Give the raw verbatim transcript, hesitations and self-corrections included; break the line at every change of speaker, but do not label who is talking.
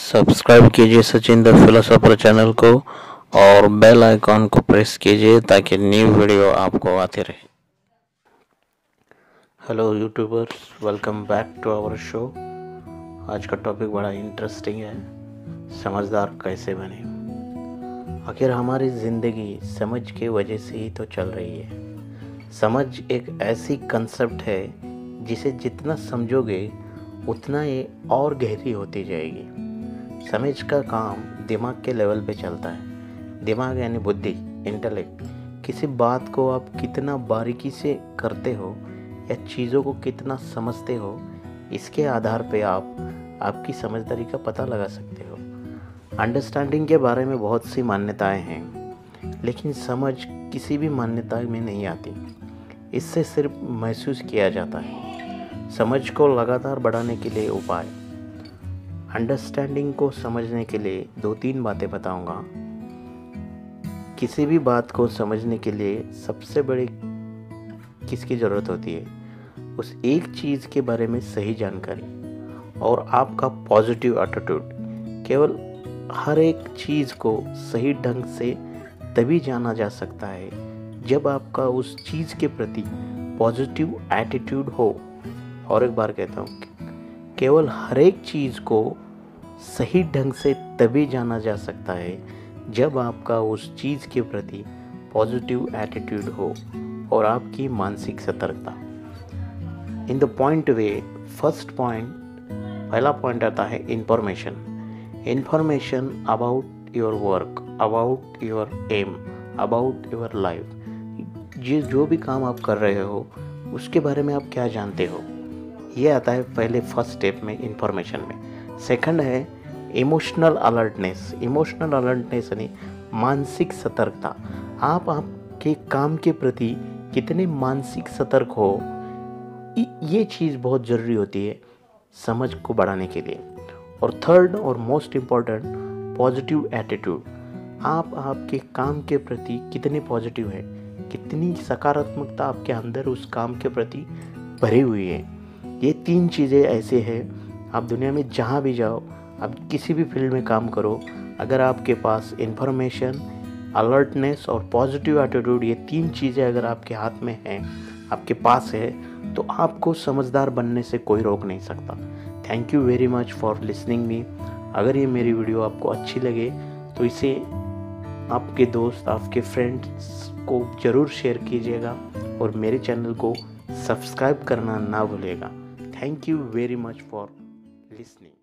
Subscribe कीजिए Sachin the philosopher channel को और बेल आइकॉन को प्रेस कीजिए ताकि न्यू वीडियो आपको आते रहे। Hello YouTubers, welcome back to our show. आज का टॉपिक बड़ा इंटरेस्टिंग है, समझदार कैसे बने। आखिर हमारी ज़िंदगी समझ के वजह से ही तो चल रही है। समझ एक ऐसी कंसेप्ट है जिसे जितना समझोगे उतना ये और गहरी होती जाएगी। समझ का काम दिमाग के लेवल पे चलता है। दिमाग यानी बुद्धि, इंटेलेक्ट। किसी बात को आप कितना बारीकी से करते हो या चीज़ों को कितना समझते हो, इसके आधार पे आप आपकी समझदारी का पता लगा सकते हो। अंडरस्टैंडिंग के बारे में बहुत सी मान्यताएं हैं, लेकिन समझ किसी भी मान्यता में नहीं आती। इससे सिर्फ महसूस किया जाता है। समझ को लगातार बढ़ाने के लिए उपाय। अंडरस्टैंडिंग को समझने के लिए दो तीन बातें बताऊंगा। किसी भी बात को समझने के लिए सबसे बड़ी किसकी ज़रूरत होती है? उस एक चीज़ के बारे में सही जानकारी और आपका पॉजिटिव एटीट्यूड। केवल हर एक चीज़ को सही ढंग से तभी जाना जा सकता है जब आपका उस चीज़ के प्रति पॉजिटिव एटीट्यूड हो। और एक बार कहता हूँ, केवल हर एक चीज़ को सही ढंग से तभी जाना जा सकता है जब आपका उस चीज़ के प्रति पॉजिटिव एटीट्यूड हो और आपकी मानसिक सतर्कता। In the point way, first point, पहला पॉइंट आता है information. Information about your work, about your aim, about your life. ये जो भी काम आप कर रहे हो उसके बारे में आप क्या जानते हो, ये आता है पहले फर्स्ट स्टेप में, इंफॉर्मेशन में। सेकंड है इमोशनल अलर्टनेस। इमोशनल अलर्टनेस यानी मानसिक सतर्कता। आप आपके काम के प्रति कितने मानसिक सतर्क हो, ये चीज़ बहुत ज़रूरी होती है समझ को बढ़ाने के लिए। और थर्ड और मोस्ट इम्पॉर्टेंट, पॉजिटिव एटीट्यूड। आप आपके काम के प्रति कितने पॉजिटिव है, कितनी सकारात्मकता आपके अंदर उस काम के प्रति भरी हुई है। ये तीन चीज़ें ऐसे हैं, आप दुनिया में जहाँ भी जाओ, आप किसी भी फील्ड में काम करो, अगर आपके पास इंफॉर्मेशन, अलर्टनेस और पॉजिटिव एटीट्यूड, ये तीन चीज़ें अगर आपके हाथ में हैं, आपके पास है, तो आपको समझदार बनने से कोई रोक नहीं सकता। Thank you very much for listening me. अगर ये मेरी वीडियो आपको अच्छी लगे तो इसे आपके दोस्त, आपके फ्रेंड्स को ज़रूर शेयर कीजिएगा और मेरे चैनल को सब्सक्राइब करना ना भूलेगा। Thank you very much for listening.